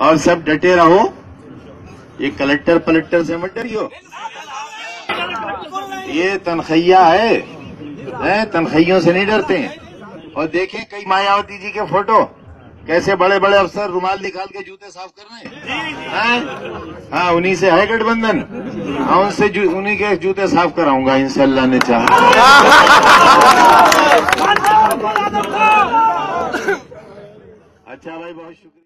और सब डटे रहो। ये कलेक्टर पलक्टर से मत डरियो, ये तनखैया है, तनखैयों से नहीं डरते हैं। और देखें कई मायावती जी के फोटो, कैसे बड़े बड़े अफसर रुमाल निकाल के जूते साफ कर रहे हैं। हाँ, उन्हीं से है गठबंधन। हाँ, उनसे उन्हीं के जूते साफ कराऊंगा इंशाअल्लाह ने चाहा। अच्छा भाई, बहुत शुक्रिया।